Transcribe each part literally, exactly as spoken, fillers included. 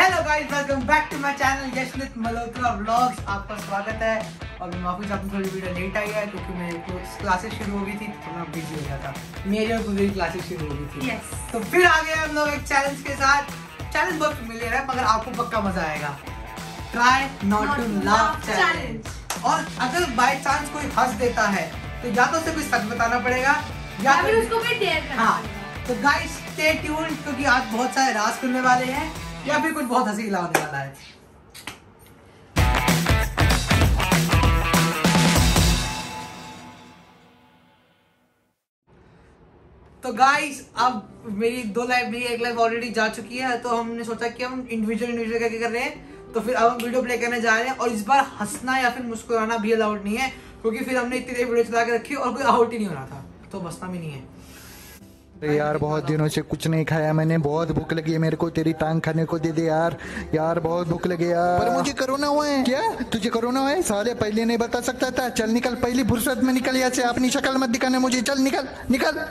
Hello guys, welcome back to my channel Yashnit Malhotra vlogs. आपका स्वागत है। और मैं माफी चाहता हूँ, थोड़ी वीडियो लेट आई है क्योंकि मेरी क्लासेस शुरू हो गई थी तो मैं बिजी हो गया था। मेरी और पूरी क्लासेस शुरू हो गई थी। yes. तो फिर आ गए हम लोग एक चैलेंज के साथ। चैलेंज बहुत फेमिलियर है मगर आपको पक्का मजा आएगा। Try not to laugh challenge. और अगर बाय चांस कोई हंस देता है तो या तो उसे कुछ सच बताना पड़ेगा या फिर उसको कोई डेयर करना पड़ेगा। तो गाइस स्टे ट्यून्ड क्योंकि आज बहुत सारे राज खुलने वाले हैं या फिर कुछ बहुत हंसी होने वाला है। तो गाइस अब मेरी दो लाइफ मेरी एक लाइफ ऑलरेडी जा चुकी है तो हमने सोचा कि हम इंडिविजुअल इंडिविजुअल करके कर रहे हैं। तो फिर अब हम वीडियो प्ले करने जा रहे हैं और इस बार हंसना या फिर मुस्कुराना भी अलाउड नहीं है क्योंकि फिर हमने इतनी देर वीडियो चला के रखी और कोई आउट ही नहीं हो रहा था तो बसना भी नहीं है। यार बहुत दिनों से कुछ नहीं खाया मैंने, बहुत भूख लगी है मेरे को। तेरी टांग खाने को दे दे यार। यार बहुत भूख लगी यार। पर मुझे कोरोना हुआ है। क्या तुझे कोरोना हुआ है? साले पहले नहीं बता सकता था। चल निकल, पहली फुर्सत में निकल यहाँ से। अपनी शक्ल मत दिखाने मुझे। चल निकल निकल।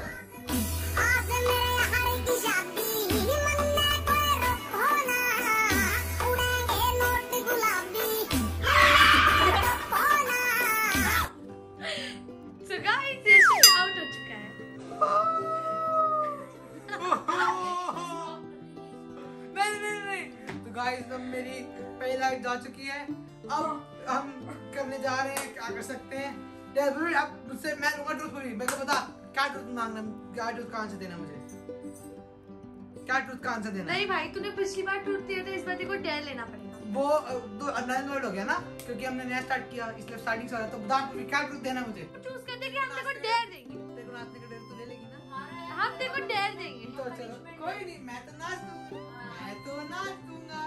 गाइस अब मेरी पहली लाइफ जा चुकी है। अब हम करने जा रहे हैं, क्या कर सकते हैं। डेविड अब मुझसे मैं लूंगा ट्रूथ पूरी। मेरे को बता क्या ट्रूथ मांगना, क्या ट्रूथ का आंसर देना मुझे, क्या ट्रूथ का आंसर देना। नहीं भाई तूने पिछली बार ट्रूथ दिया था, इस बार तेरे को डेयर लेना पड़ेगा। वो दो अनलाइन वर्ड हो गया ना क्योंकि हमने नया स्टार्ट किया इसलिए स्टार्टिंग से आ रहा। तो बता क्या ट्रूथ देना मुझे। चूज कर दे कि हम तेरे को डेयर देंगे। तेरे को नाचने का डेयर तो ले लेगी ना। हम तेरे को डेयर देंगे। तो चलो कोई नहीं, मैं तो नाच दूंगा, मैं तो नाच दूंगा।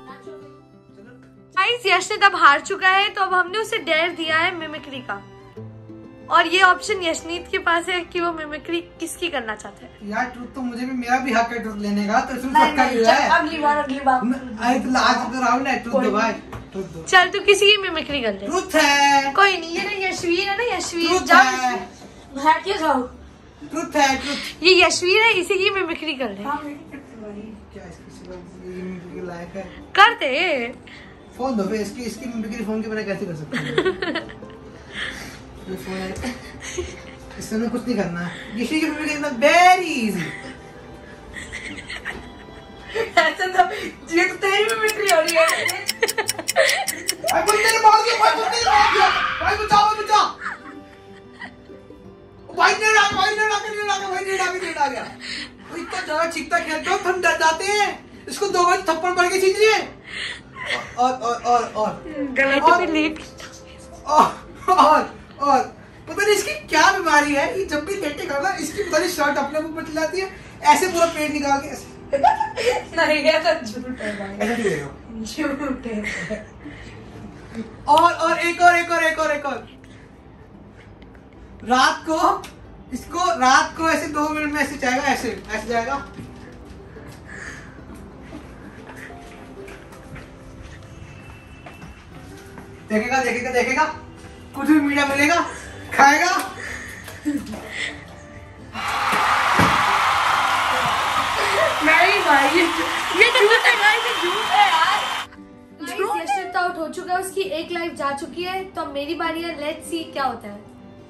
गाइस यशनीत अब हार चुका है तो अब हमने उसे डेयर दिया है मिमिक्री का और ये ऑप्शन यशनीत के पास है कि वो मिमिक्री किसकी करना चाहता है। यार ट्रूथ तो मुझे भी, मेरा भी हक है ट्रूथ लेने का। तो ट्रूथ पक्का ही है। अगली बार अगली बार अरे तो आज तो राउंड है। ट्रूथ दो भाई, ट्रूथ दो। चल तू किसी की मिमिक्री कर ले। ट्रूथ है। कोई नहीं, ये ना यशवीर है ना, यशवीर ट्रूथ है। हट के जाओ। ट्रूथ है, ट्रूथ। ये यशवीर है, इसी की मिमिक्री कर ले। क्या इसकी लायक है? कर दे। फोन दो फिर। इसकी इसकी मिमिक्री फोन के बिना कैसे कर सकते हैं? ये फोन है, इसमें कुछ नहीं करना है। ये की मिमिक्री इज वेरी इजी। ऐसा तो ये तो तेरी मिमिक्री हो रही है। भाई बंदे ने मार दिया, भाई बंदे ने मार दिया। भाई बचाओ बचाओ। भाई ने डाल भाई ने डाल के डाल भाई ने डाल के डाल गया। वो इतना ज्यादा चीखता खेलता है हम डर जाते हैं। इसको दो बार थप्पड़ मार के खींच लिए। और और और और गलत पे लेट और और और पता नहीं इसकी क्या बीमारी है। ये जब भी लेटेगा ना इसकी पता नहीं शर्ट अपने मुंह पर चलाती है ऐसे पूरा पेट निकाल के ऐसे। नहीं ऐसा झूठ है भाई, ऐसा क्यों है? झूठ है। और और एक और एक और एक और एक और रात को इसको रात को ऐसे दो मिनट में ऐसे जाएगा, ऐसे ऐसे जाएगा। देखेगा देखेगा देखेगा कुछ भी मीठा मिलेगा खाएगा। नहीं भाई ये झूठ है गाइस, ये झूठ है यार। यशनीत आउट हो चुका है, उसकी एक लाइफ जा चुकी है तो अब मेरी बारी है। लेट्स सी क्या होता है।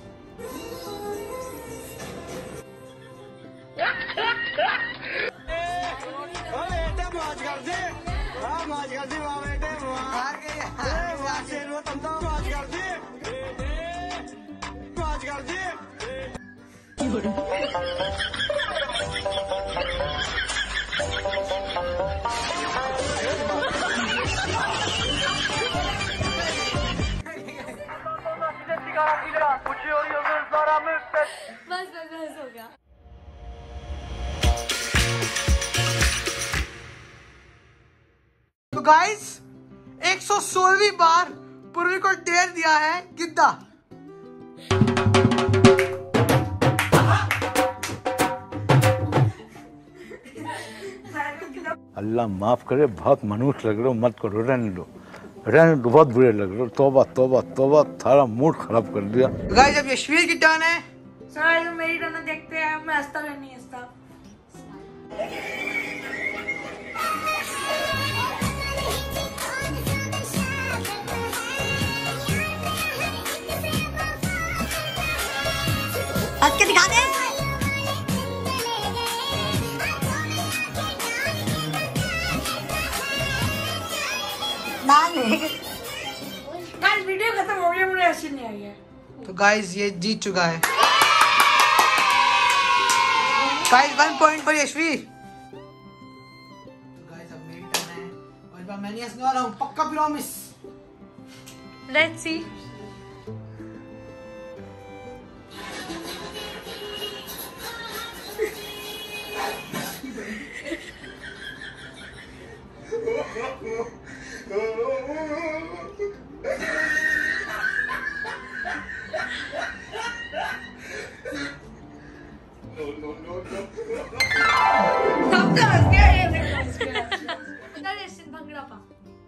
बस बस बस हो गया। तो गाइस एक सौ सोलहवीं बार पूर्वी को डेयर दिया है गिद्दा। अल्लाह माफ करे, बहुत मनुष्य लग रहे हो, मत करो, रहने दो रहने दो, बहुत बुरे लग रहे हो। तौबा तौबा तौबा, थारा मूड खराब कर दिया। गाइस अब यशवीर की टर्न है। सर तो मेरी टर्न देखते हैं। मैं हंसता नहीं हंसता। हंस के दिखा दे। गाइस वीडियो खत्म हो गया, मुझे हंसी नहीं आई है। तो गाइस ये जीत चुका है। गाइस वन पॉइंट पर यशवी। गाइस अब मेरी टर्न है और इस बार मैं नहीं हंसने वाला हूँ, पक्का प्रॉमिस। Let's see. भंगड़ा पा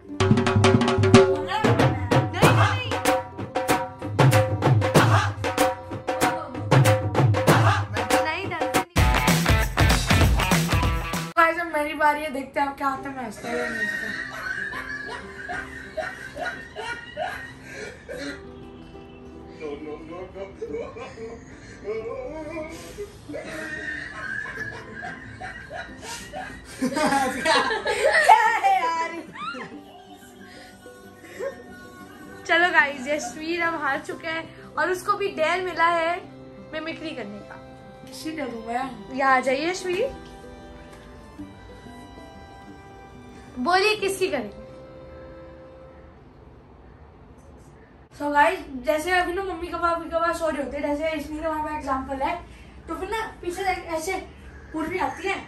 मेरी बारी है, देखते हैं आप क्या आता है। मैं हंसता या नहीं हंसता। चलो गाइस, यशवीर अब हार चुके हैं और उसको भी डेयर मिला है मिमिक्री करने का। किसी डरूंगा, यहाँ आ जाइए यशवीर, बोलिए किसकी करेंगे। सो गाइस, जैसे अभी ना मम्मी कबाब कबाब सो रहे होते हैं, जैसे इसमें का हमारा एग्जांपल है, तो फिर ना पीछे ऐसे पूर्वी आती है,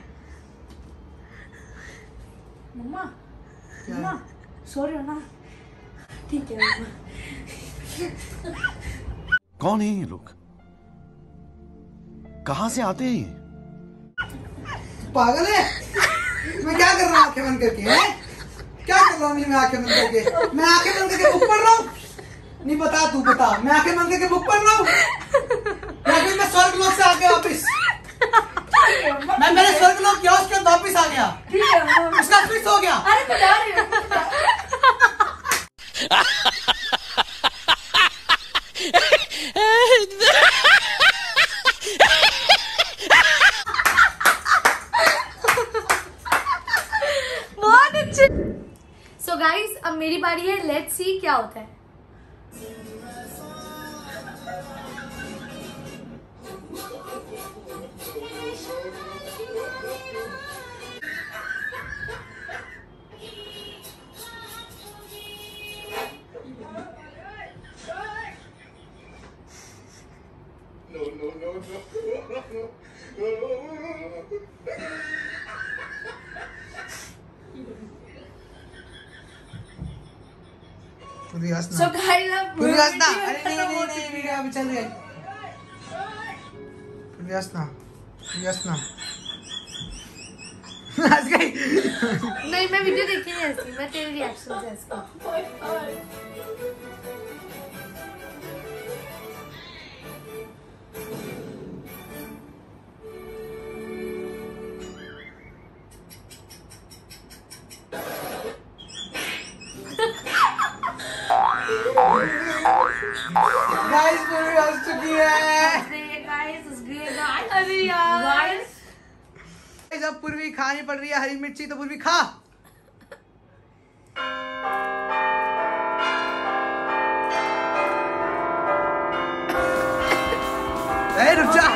मम्मा मम्मा सो रहे हो ना, ठीक है मम्मा। कौन है ये लोग, कहाँ से आते हैं? पागल है, मैं क्या कर रहा हूँ आंखें बंद करके? है क्या कर रहा हूँ मैं आंखें बंद करके? मैं आंखें बंद करके बुक पढ़ रहा हूँ। नहीं बता, तू बता, मैं आंखें बंद करके बुक पढ़ रहा हूँ या फिर मैं स्वर्ग लोक से आ गया वापिस? मैं मेरे स्वर्ग लोक किया, उसके बाद वापिस आ गया, उसका फिक्स हो गया। अरे बता रही हूँ। बहुत अच्छे। सो गाइस, अब मेरी बारी है, लेट्स सी क्या होता है। पूरी हंसना। So guys, अब पूरी हंसना। वीडियो अरे नहीं खत्म नहीं हो नहीं, चुकी वीडियो है। अभी चल रही है। पूरी हंसना, पूरी हंसना। हंस गई। नहीं, मैं वीडियो देख के नहीं हंसी, मैं तेरे रिएक्शन से हंस गई। गाइस पूरी हंस चुकी है। अरे यार, जब पूर्वी खानी पड़ रही है हरी मिर्ची, तो पूर्वी खा। ए रुक जा।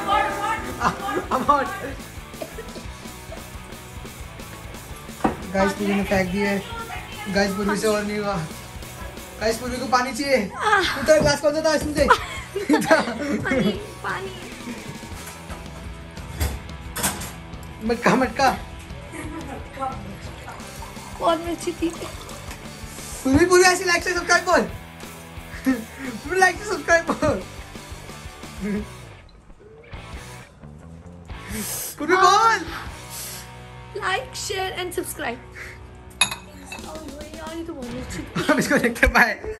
गाइस पूर्वी ने फेंक दिए। गाइस पूर्वी से और नहीं हुआ। गाइस पूर्वी को पानी चाहिए। उधर ग्लास कौन सा था इसमें से? पानी पानी। मटका मटका। कौन मिर्ची थी? पूरी पूरी ऐसी लाइक से सब्सक्राइब बोल। पूरी लाइक से सब्सक्राइब बोल। पूरी बोल। Like share and subscribe. यार ये तो बहुत अच्छी। हम इसको देखते बाय।